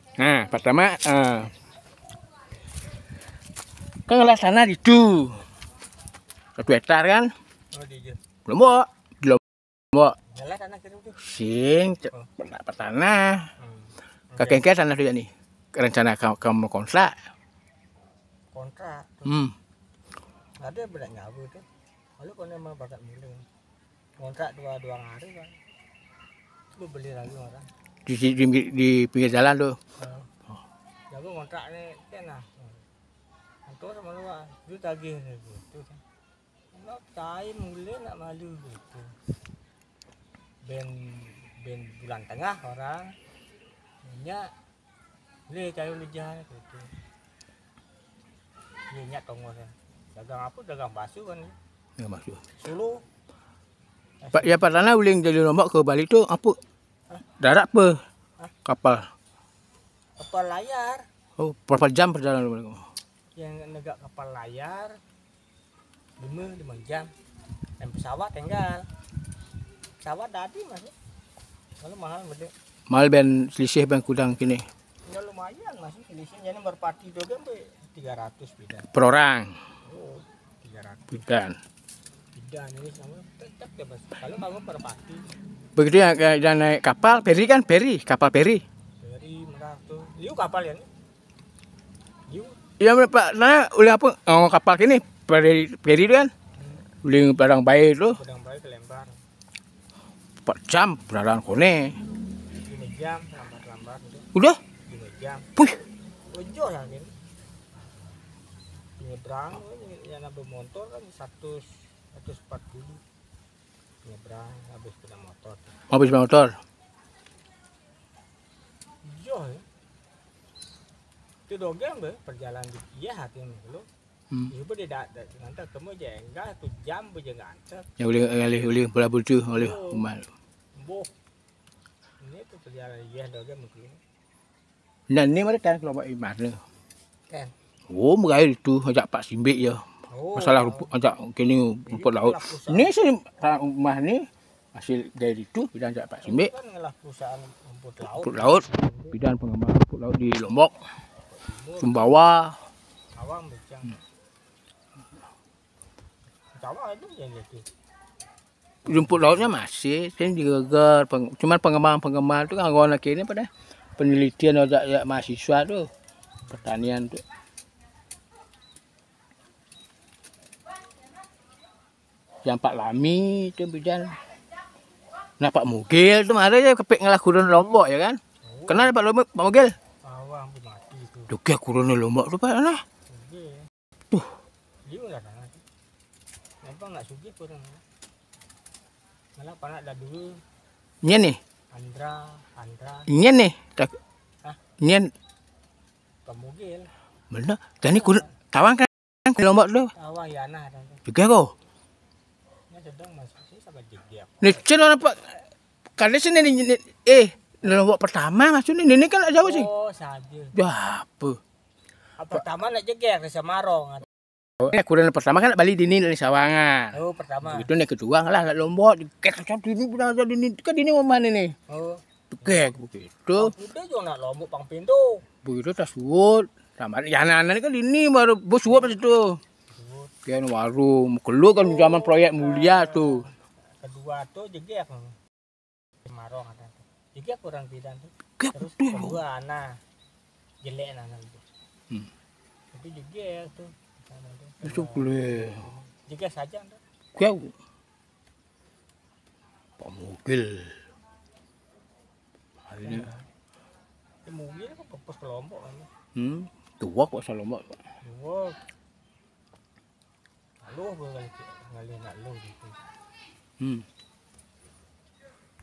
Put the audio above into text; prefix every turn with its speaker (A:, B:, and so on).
A: Nah, pertama kan ngelaksana itu 1 hektar kan?
B: Oh, di
A: Lombok, di Lombok.
B: jalan tanah kirim tuh.
A: Sing pertanah. Kakek tanah dia nih. Rencana kamu kontrak.
B: Kontrak. Ada bedak nyabu tuh. Lalu kalau memang bakat mulai kontrak dua hari kan. Lu beli lagi orang.
A: Di pinggir jalan tuh.
B: Jago kontrak nih kan nah. Antor sama lu lu tagih gitu kan. Nak cai mulai nak malu gitu. Ben bulan tengah orang minyak beli kayu lijah gitu. Minyak tongolnya. Dagang apa? Dagang basuh kan.
A: Ya maksud.
B: Sulu.
A: Pak ya pertama uling dari Lombok ke Bali tuh apa? Darat apa? Kapal.
B: Kapal layar.
A: Oh, berapa jam perjalanan?
B: Yang negak kapal layar 5 jam. Dan pesawat tinggal. Pesawat tadi masih. Kalau mahal gede.
A: Mahal ben selisih ben kudang kini.
B: Ya lumayan masih selisih jadi berparti juga sampai 300 bidan.
A: Per orang.
B: Oh, 300
A: Bidan.
B: bidan ini sama tetap ya Mas. Kalau kamu berparti
A: Begitu yang naik kapal, kapal feri.
B: dari merah tuh. Liu kapal ya nih. Liu.
A: Ya Pak, nah uling apa? Oh, kapal kini feri itu kan. Uling barang baik itu
B: Pedang baik kelembar.
A: 4 jam perjalanan kone.
B: 5 jam lambat-lambat itu.
A: Udah?
B: 5 jam.
A: Puih.
B: Ojo lah ini. Nyebrang yang nabung motor kan 140. Nyebrang habis sepeda motor.
A: Habis motor.
B: Ojo ya. Itu dogeng be perjalanan di iya hati lu. Ibu dia ngantar kamu aja enggak 1 jam aja ngantar.
A: Ya uling pelabur tu oleh umat.
B: Boh. Ini tuh perjalanan iya dogeng mungkin.
A: Nah ini mereka kan kelompok iman ni.
B: Kan.
A: Oh, mereka itu ajak Pak Simbik ya.
B: Oh,
A: Masalah ajak kini rumput laut. Ini sih rumah ni hasil dari itu bidang ajak Pak Simbik.
B: kan ngelah perusahaan rumput laut.
A: Rumput laut, bidang pengembangan rumput laut di Lombok, Sumbawa.
B: Awang becang. Sumbawa itu yang gitu.
A: Rumput lautnya masih, kan digegar. Cuman pengembangan itu kan orang kini pada penelitian ajak mahasiswa tu, pertanian tu. Yang Pak Lami itu bidang. Nah Pak Mugil tu mana je kepik ngalah kurun Lombok ya kan? Kenal Pak Mugil?
B: Awang mati itu.
A: Juga kurun Lombok tu Pak nah. Tuh.
B: Dia enggak sana. Kenapa enggak sugih kurang? Malah panak dah dulu.
A: Nyen nih.
B: Andra.
A: Nyen nih. Nyen.
B: Pemugil.
A: Benar. Dan ni kurun tawang kan Lombok tu.
B: Awang Yana dah.
A: Juga kau.
B: Ini sedang masuk sini sampai jegek.
A: Ni cen orang Pak. Kan di sini ni Lombok pertama maksudnya ini kan jauh sih.
B: Oh, saja.
A: Ya apa?
B: Pertama nak jegek ke Semarang.
A: Kurun pertama kan Bali dini dari Sawangan.
B: Oh, pertama.
A: Begitu nih kedua lah Lombok dikek dini benar dini kan dini mana nih?
B: Oh.
A: Dikek begitu.
B: Udah juga nak Lombok pang pintu.
A: Begitu tas suut. Sama ya anak-anak kan dini baru bos suut pas itu. Kian warung, keluar kan zaman proyek mulia tuh.
B: Kedua tuh jegek. Semarang ada. Jegek kurang bidan tuh. Terus
A: Betul.
B: kedua anak jelek anak itu. Tapi jegek tuh.
A: Itu boleh.
B: Jegek saja tuh.
A: Kau. Pak Mugil. Ini.
B: Mungkin kok pepes ke Lombok kan.
A: Tua kok Lombok.
B: Dua. Lalu ngali nak lu gitu.